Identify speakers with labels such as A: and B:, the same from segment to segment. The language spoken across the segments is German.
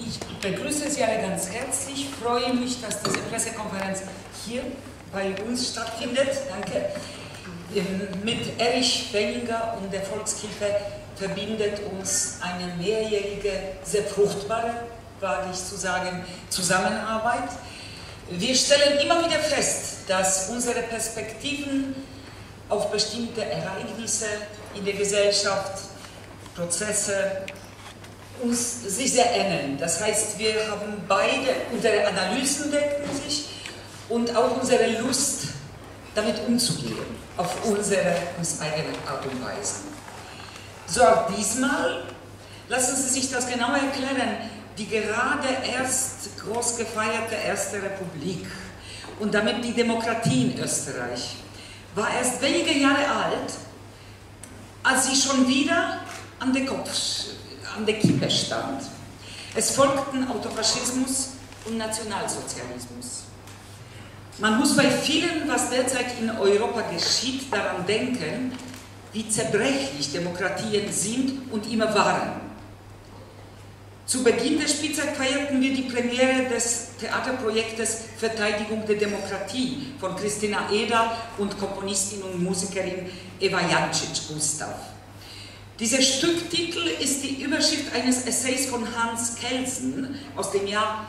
A: Ich begrüße Sie alle ganz herzlich, freue mich, dass diese Pressekonferenz hier bei uns stattfindet. Danke. Mit Erich Wenninger und der Volkskirche verbindet uns eine mehrjährige, sehr fruchtbare, wage ich zu sagen, Zusammenarbeit. Wir stellen immer wieder fest, dass unsere Perspektiven auf bestimmte Ereignisse in der Gesellschaft, Prozesse, sich sehr ähneln. Das heißt, wir haben beide, unsere Analysen decken sich und auch unsere Lust, damit umzugehen, auf unsere uns eigene Art und Weise. So, auch diesmal lassen Sie sich das genau erklären. Die gerade erst groß gefeierte Erste Republik und damit die Demokratie in Österreich war erst wenige Jahre alt, als sie schon wieder an der Kippe stand. Es folgten Autofaschismus und Nationalsozialismus. Man muss bei vielen, was derzeit in Europa geschieht, daran denken, wie zerbrechlich Demokratien sind und immer waren. Zu Beginn der Spielzeit feierten wir die Premiere des Theaterprojektes Verteidigung der Demokratie von Christina Eder und Komponistin und Musikerin Eva Jancic-Gustav. Dieser Stücktitel ist die Überschrift eines Essays von Hans Kelsen aus dem Jahr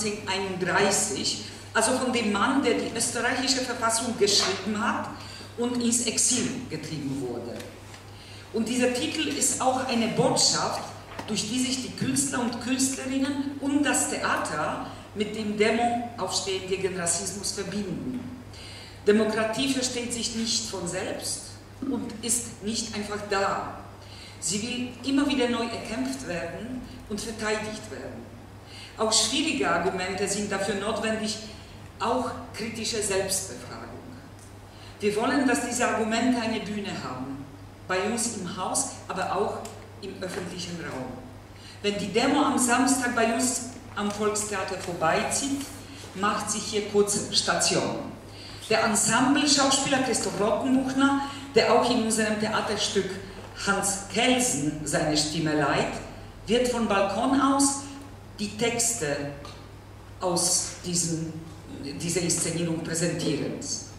A: 1931, also von dem Mann, der die österreichische Verfassung geschrieben hat und ins Exil getrieben wurde. Und dieser Titel ist auch eine Botschaft, durch die sich die Künstler und Künstlerinnen und das Theater mit dem Demoaufstehen gegen Rassismus verbinden. Demokratie versteht sich nicht von selbst und ist nicht einfach da. Sie will immer wieder neu erkämpft werden und verteidigt werden. Auch schwierige Argumente sind dafür notwendig, auch kritische Selbstbefragung. Wir wollen, dass diese Argumente eine Bühne haben, bei uns im Haus, aber auch im öffentlichen Raum. Wenn die Demo am Samstag bei uns am Volkstheater vorbeizieht, macht sich hier kurz Station. Der Ensemble-Schauspieler Christoph Rottenbuchner, der auch in unserem Theaterstück Hans Kelsen seine Stimme leiht, wird von Balkon aus die Texte aus dieser Inszenierung präsentieren.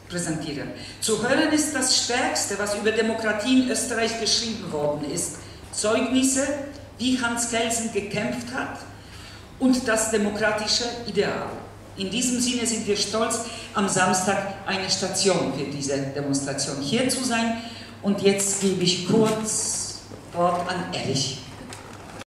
A: Zu hören ist das Stärkste, was über Demokratie in Österreich geschrieben worden ist. Zeugnisse, wie Hans Kelsen gekämpft hat und das demokratische Ideal. In diesem Sinne sind wir stolz, am Samstag eine Station für diese Demonstration hier zu sein. Und jetzt gebe ich kurz Wort an Erich.